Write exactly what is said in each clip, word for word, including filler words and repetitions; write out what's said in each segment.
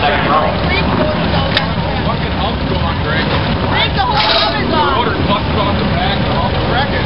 second row. Fucking hump going, Greg. Take the whole oven The off. rotor clutches off the back and off the bracket.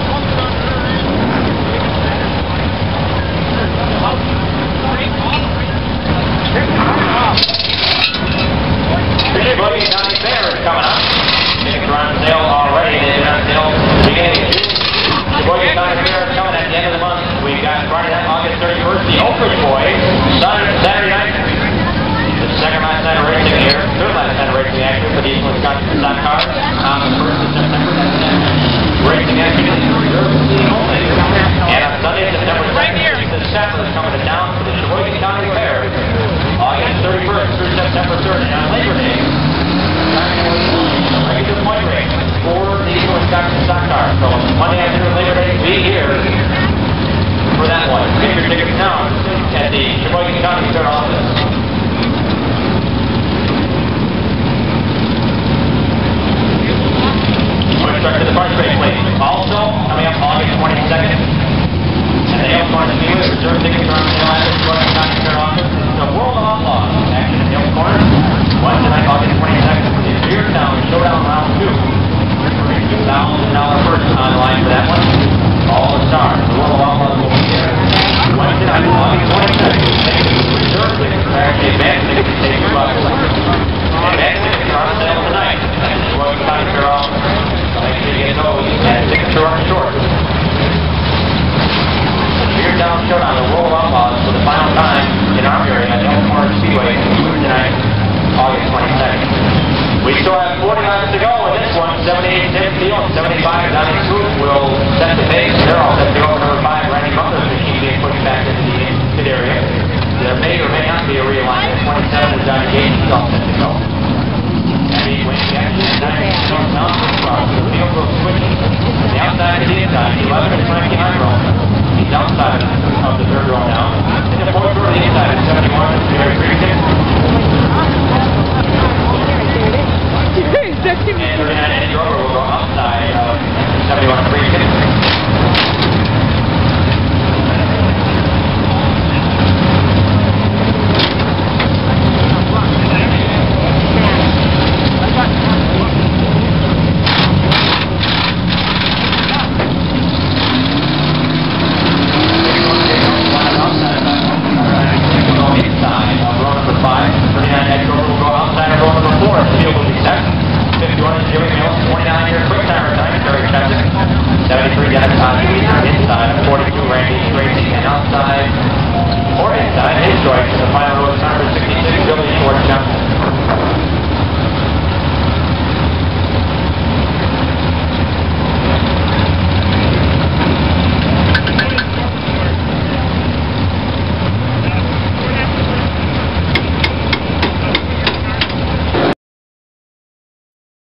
The Sheboygan County Fair is coming up. Tickets are on sale already. They've been on sale beginning of June. Sheboygan County Fair is coming at the end of the month. We've got Friday night, August thirty-first, the Oak Ridge Boys. Saturday night, the second last night of racing here. Third last night of racing actually for the East Wisconsin stock cars on the first of September. Racing activity is reserved for seating only. And on Sunday, September second, the Safford is coming to town for the Sheboygan County Fair. August thirty-first through September third, and on Labor Day, a regular point race for the East Wisconsin stock cars. So Monday afternoon, Labor Day, be here for that one. Get your tickets now at the Sheboygan County Fair office. Quick start to the Park Race Week. Also, coming up August twenty-second, at the Elkhorn Speedway, reserve tickets are on sale at the Sheboygan County Fair office. The World of Outlaws, action at Elkhorn, Wednesday night, August twenty-second, the Beer Town Showdown Round two. two thousand dollars first on the line for that one. All the stars, the World of Outlaws will be there. Wednesday night, August twenty-second, reserve tickets are actually advanced tickets to take your bucks. Advanced tickets are on sale tonight at the Sheboygan County Fair office. Make sure you get those, and tickets are running short. Beer Town Showdown, the World of Outlaws, for the final time in our area at Elkhorn Speedway tonight, August twenty-second. We still have forty laps to go in this one. seventy-eight Tim Field, seventy-five Donnie Scoop will set the pace. They're all set to go. Number five, Randy Butler's machine being pushed back into the pit area. There may or may not be a realignment. twenty-seven is Johnny